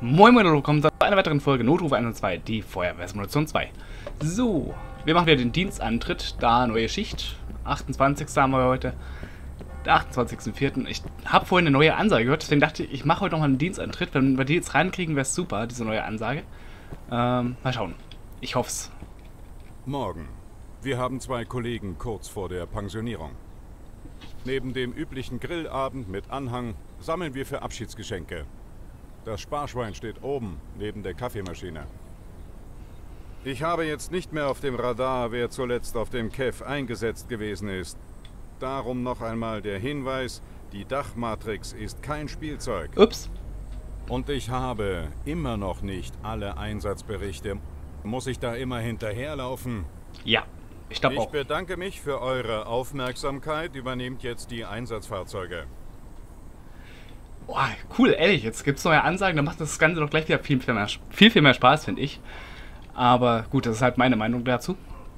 Moin Moin und willkommen zu einer weiteren Folge Notruf 102, die Feuerwehrsimulation 2. So, wir machen wieder den Dienstantritt, da neue Schicht, 28. haben wir heute, der 28.04. Ich habe vorhin eine neue Ansage gehört, deswegen dachte ich, ich mache heute nochmal einen Dienstantritt. Wenn wir die jetzt reinkriegen, wäre es super, diese neue Ansage. Mal schauen, ich hoffe es. Morgen. Wir haben zwei Kollegen kurz vor der Pensionierung. Neben dem üblichen Grillabend mit Anhang sammeln wir für Abschiedsgeschenke. Das Sparschwein steht oben, neben der Kaffeemaschine. Ich habe jetzt nicht mehr auf dem Radar, wer zuletzt auf dem KEF eingesetzt gewesen ist. Darum noch einmal der Hinweis, die Dachmatrix ist kein Spielzeug. Ups. Und ich habe immer noch nicht alle Einsatzberichte. Muss ich da immer hinterherlaufen? Ja, ich glaube auch. Ich bedanke mich für eure Aufmerksamkeit. Übernehmt jetzt die Einsatzfahrzeuge. Boah, cool, ehrlich, jetzt gibt es neue Ansagen, dann macht das Ganze doch gleich wieder viel mehr Spaß, finde ich. Aber gut, das ist halt meine Meinung dazu.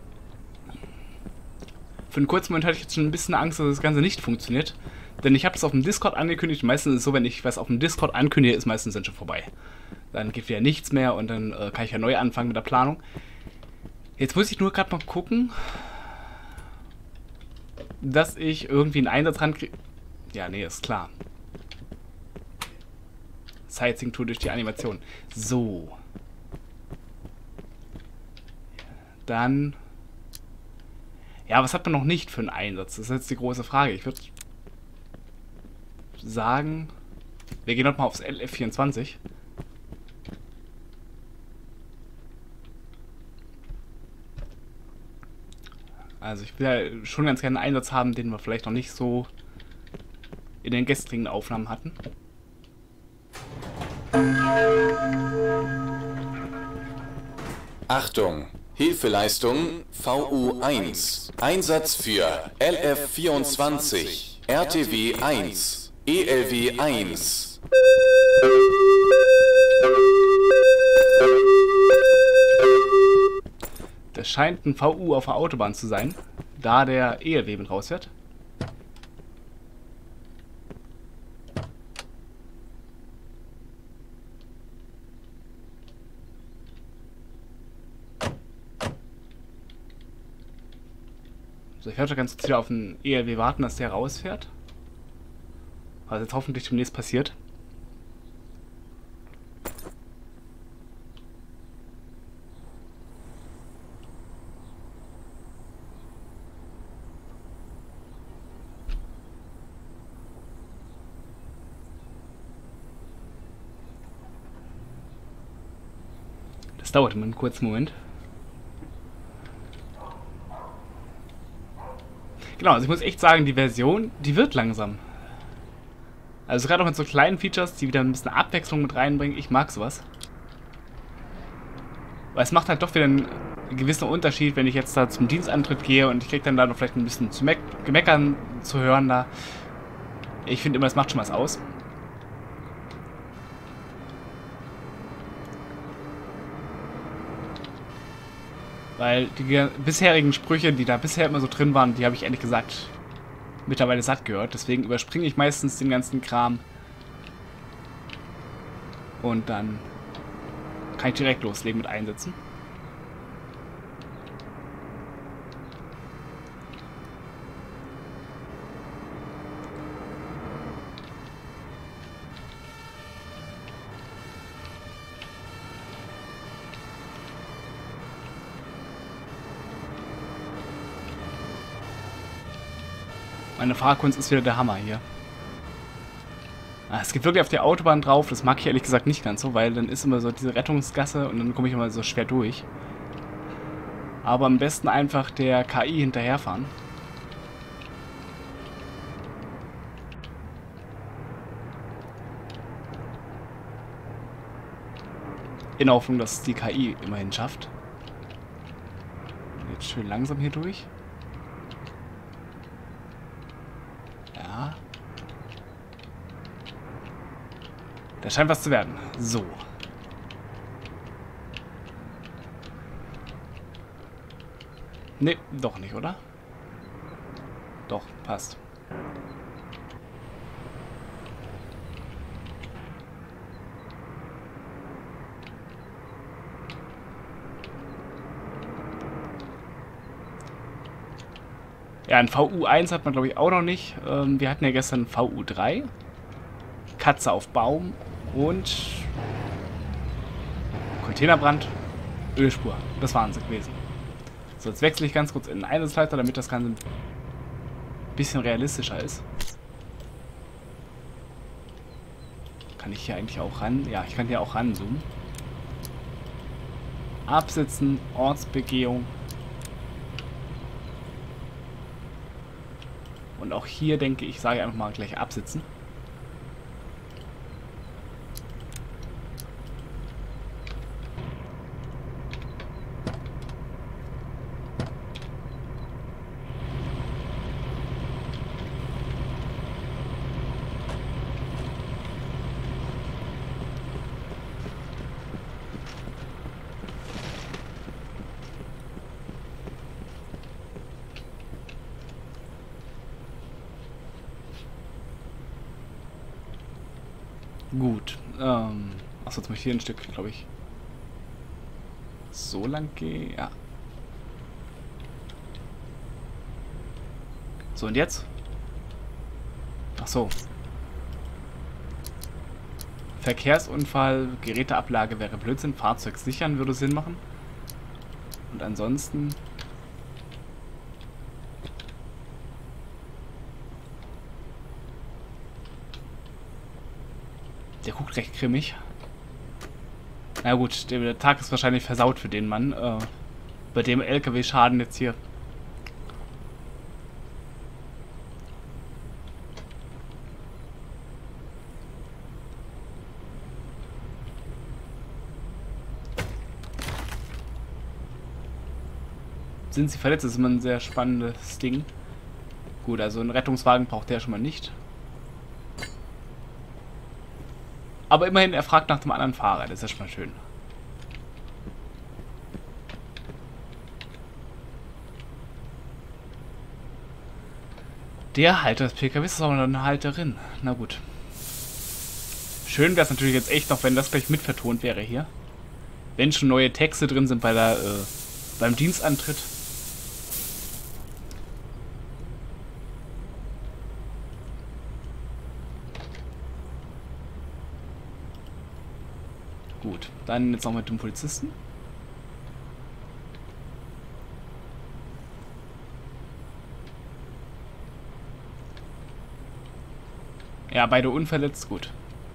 Für einen kurzen Moment hatte ich jetzt schon ein bisschen Angst, dass das Ganze nicht funktioniert. Denn ich habe das auf dem Discord angekündigt. Meistens ist es so, wenn ich was auf dem Discord ankündige, ist meistens dann schon vorbei. Dann geht wieder nichts mehr und dann kann ich ja neu anfangen mit der Planung. Jetzt muss ich nur gerade mal gucken, dass ich irgendwie einen Einsatz rankriege. Ja, nee, ist klar. Sightseeing-Tour durch die Animation. So. Dann. Ja, was hat man noch nicht für einen Einsatz? Das ist jetzt die große Frage. Ich würde sagen, wir gehen nochmal aufs LF24. Also ich will ja schon ganz gerne einen Einsatz haben, den wir vielleicht noch nicht so in den gestrigen Aufnahmen hatten. Achtung! Hilfeleistung VU1. Einsatz für LF24, RTW1, ELW1. Das scheint ein VU auf der Autobahn zu sein, da der ELW mit rausfährt. So, ich werde ganz kurz wieder auf den ELW warten, dass der rausfährt. Was jetzt hoffentlich demnächst passiert. Das dauert immer einen kurzen Moment. Genau, also ich muss echt sagen, die Version, die wird langsam. Also gerade auch mit so kleinen Features, die wieder ein bisschen Abwechslung mit reinbringen. Ich mag sowas. Weil es macht halt doch wieder einen gewissen Unterschied, wenn ich jetzt da zum Dienstantritt gehe und ich kriege dann da noch vielleicht ein bisschen zu Gemeckern zu hören da. Ich finde immer, es macht schon was aus. Weil die bisherigen Sprüche, die da bisher immer so drin waren, die habe ich ehrlich gesagt mittlerweile satt gehört. Deswegen überspringe ich meistens den ganzen Kram. Und dann kann ich direkt loslegen mit Einsätzen. Meine Fahrkunst ist wieder der Hammer hier. Es geht wirklich auf die Autobahn drauf. Das mag ich ehrlich gesagt nicht ganz so, weil dann ist immer so diese Rettungsgasse und dann komme ich immer so schwer durch. Aber am besten einfach der KI hinterherfahren. In Hoffnung, dass es die KI immerhin schafft. Jetzt schön langsam hier durch. Ja. Da scheint was zu werden. So. Ne, doch nicht, oder? Doch, passt. Ja, ein VU1 hat man, glaube ich, auch noch nicht. Wir hatten ja gestern VU3. Katze auf Baum und Containerbrand, Ölspur. Das waren sie gewesen. So, jetzt wechsle ich ganz kurz in den Einsatzleiter, damit das Ganze ein bisschen realistischer ist. Kann ich hier eigentlich auch ran? Ja, ich kann hier auch ranzoomen. Absitzen, Ortsbegehung. Und auch hier denke ich, sage ich einfach mal gleich absitzen. Gut. Achso, jetzt muss ich hier ein Stück, glaube ich, so lang gehen. Ja. So, und jetzt? Ach so. Verkehrsunfall, Geräteablage wäre Blödsinn. Fahrzeug sichern würde Sinn machen. Und ansonsten... Der guckt recht grimmig. Na gut, der Tag ist wahrscheinlich versaut für den Mann. Bei dem LKW-Schaden jetzt hier. Sind sie verletzt? Das ist immer ein sehr spannendes Ding. Gut, also einen Rettungswagen braucht der schon mal nicht. Aber immerhin, er fragt nach dem anderen Fahrer. Das ist ja schon mal schön. Der Halter des PKWs ist auch noch eine Halterin. Na gut. Schön wäre es natürlich jetzt echt noch, wenn das gleich mitvertont wäre hier. Wenn schon neue Texte drin sind beim Dienstantritt. Gut, dann jetzt noch mit dem Polizisten. Ja, beide unverletzt, gut.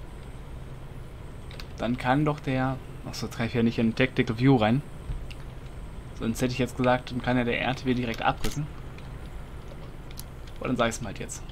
Dann kann doch der... Achso, jetzt kann ich ja nicht in Tactical View rein. Sonst hätte ich jetzt gesagt, dann kann ja der RTW direkt abrücken. Aber dann sage ich es mal halt jetzt.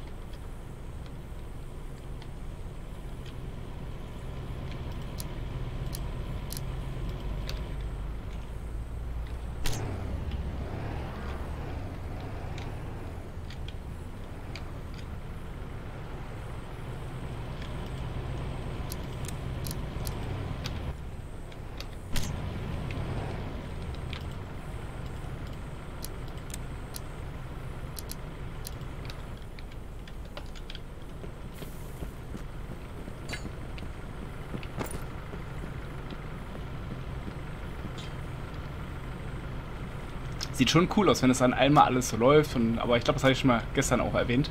Sieht schon cool aus, wenn es dann einmal alles so läuft. Aber ich glaube, das habe ich schon mal gestern auch erwähnt.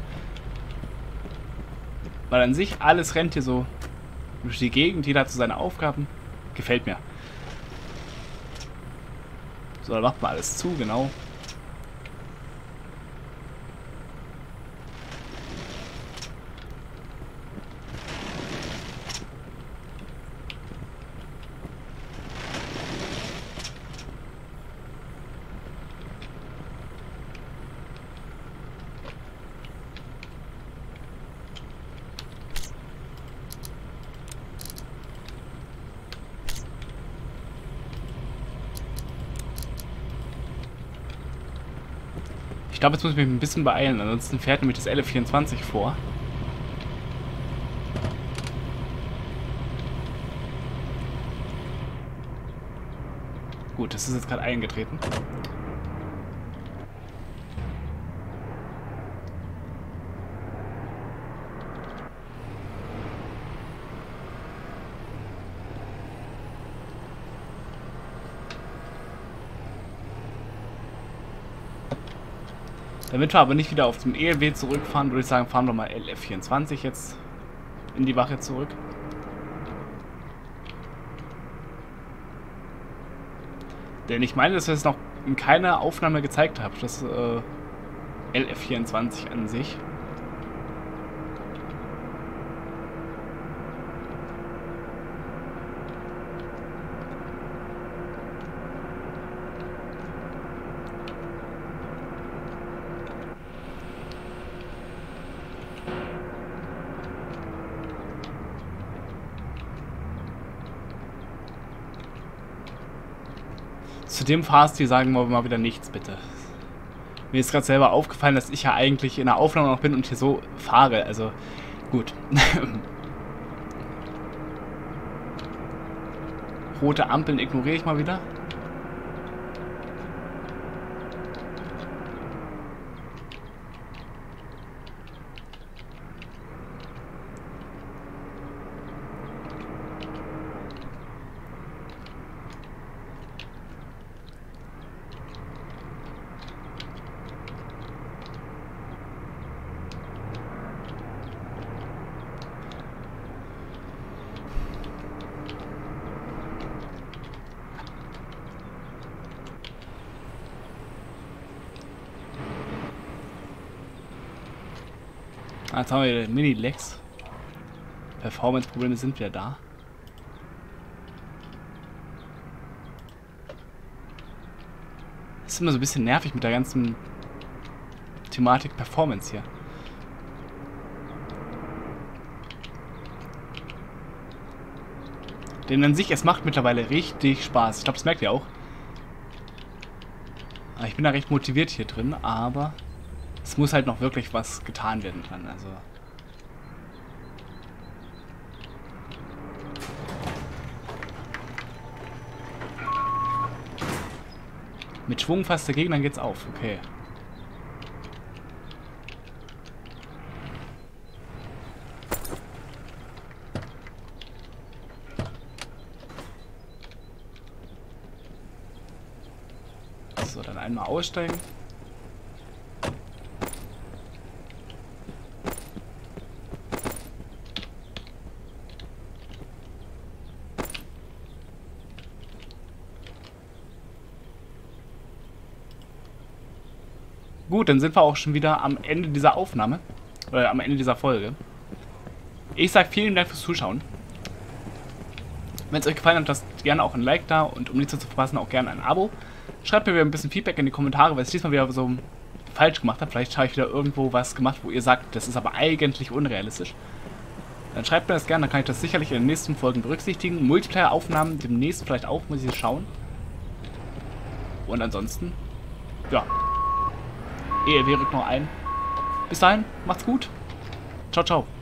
Weil an sich, alles rennt hier so durch die Gegend. Jeder hat so seine Aufgaben. Gefällt mir. So, dann macht man alles zu, genau. Ich glaube, jetzt muss ich mich ein bisschen beeilen, ansonsten fährt nämlich das LF24 vor. Gut, das ist jetzt gerade eingetreten. Damit wir aber nicht wieder auf dem ELW zurückfahren, würde ich sagen, fahren wir mal LF24 jetzt in die Wache zurück. Denn ich meine, dass wir es noch in keiner Aufnahme gezeigt haben, das LF24 an sich. Zu dem Fahrstil sagen wir mal wieder nichts, bitte. Mir ist gerade selber aufgefallen, dass ich ja eigentlich in der Aufnahme noch bin und hier so fahre. Also, gut. Rote Ampeln ignoriere ich mal wieder. Jetzt haben wir Mini-Lags. Performance-Probleme sind wieder da. Das ist immer so ein bisschen nervig mit der ganzen Thematik Performance hier. Denn an sich, es macht mittlerweile richtig Spaß. Ich glaube, das merkt ihr auch. Ich bin da recht motiviert hier drin, aber es muss halt noch wirklich was getan werden dran. Also mit Schwung fasst der Gegner geht's auf. Okay. So, dann einmal aussteigen. Gut, dann sind wir auch schon wieder am Ende dieser Aufnahme. Oder am Ende dieser Folge. Ich sage vielen Dank fürs Zuschauen. Wenn es euch gefallen hat, lasst gerne auch ein Like da und um nichts zu verpassen, auch gerne ein Abo. Schreibt mir wieder ein bisschen Feedback in die Kommentare, weil ich diesmal wieder so falsch gemacht habe. Vielleicht habe ich wieder irgendwo was gemacht, wo ihr sagt, das ist aber eigentlich unrealistisch. Dann schreibt mir das gerne, dann kann ich das sicherlich in den nächsten Folgen berücksichtigen. Multiplayer-Aufnahmen demnächst vielleicht auch, muss ich schauen. Und ansonsten, ja. ELW rückt noch ein. Bis dahin, macht's gut. Ciao, ciao.